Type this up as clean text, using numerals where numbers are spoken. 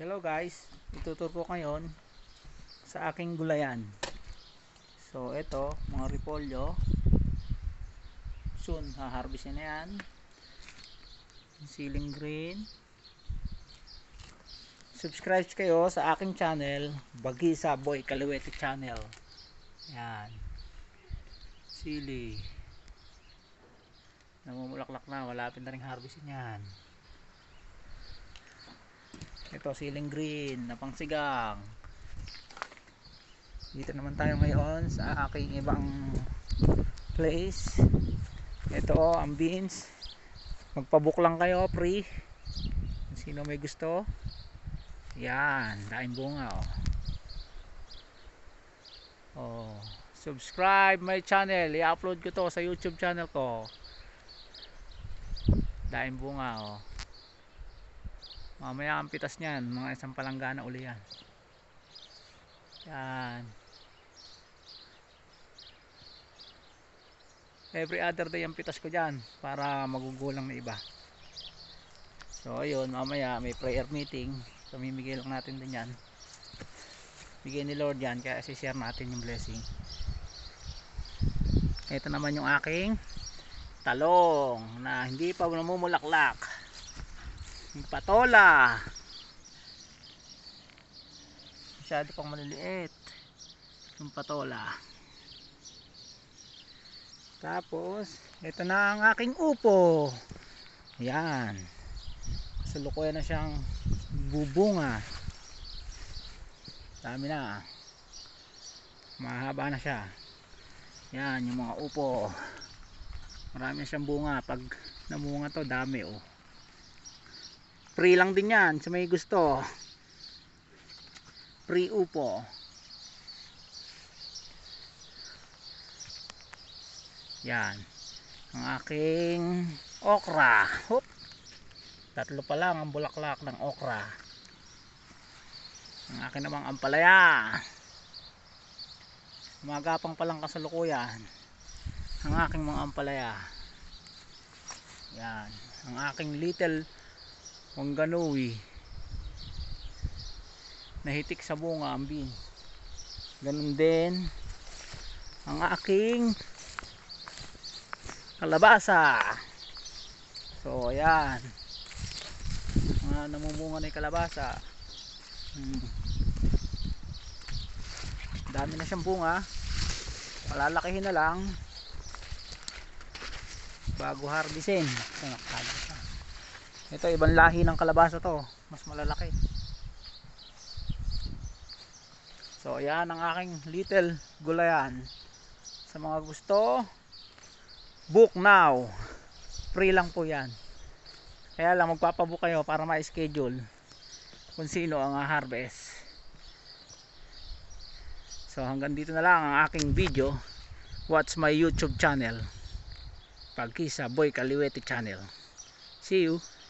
Hello guys, ituturo ko ngayon sa aking gulayan. So ito, mga repolyo. Soon, haharvestin na yan. Siling green. Subscribe kayo sa aking channel, Bagisa Boy Kaliwete Channel. Yan. Sili. Namumulaklak na, malapit na rin harvestin yan. Ito siling green na pangsigang. Dito naman tayo ngayon sa aking ibang place. Ito ang beans. Magpabook lang kayo, free. Kung sino may gusto. Yan, daing bunga oh. Subscribe my channel. I-upload ko to sa YouTube channel ko. Daing bunga Mamaya ang pitas niyan, mga isang palanggana uli yan. Yan. Every other day ang pitas ko dyan para magugulang na iba. So ayun, mamaya may prayer meeting. Pamimigay lang natin din yan. Bigay ni Lord yan, kaya share natin yung blessing. Ito naman yung aking talong na hindi pa namumulaklak. Yung patola. Masyado pang maliliit. Yung patola. Tapos, ito na ang aking upo. Yan. Kasalukuyan na siyang bubunga. Dami na. Mahaba na siya. Yan, yung mga upo. Marami na siyang bunga. Pag namunga to, dami Free lang din yan sa may gusto. Free upo. Yan. Ang aking okra. Hop. Tatlo pa lang ang bulaklak ng okra. Ang aking namang ampalaya. Magapang pa lang kasalukuyan. Ang aking mga ampalaya. Yan. Ang aking little Wanganui. Nahitik sa bunga ang bean. Ganun din ang aking kalabasa. So ayan, namumunga na yung kalabasa. Dami na siyang bunga. Malalakihin na lang bago harvestin. Ito ibang lahi ng kalabasa to, mas malalaki. So ayan ang aking little gulayan. Sa mga gusto, book now. Free lang po yan. Kaya lang magpapabook kayo para ma-schedule kung sino ang harvest. So hanggang dito na lang ang aking video. Watch my YouTube channel, Bagisa Boy Kaliwete Channel. See you.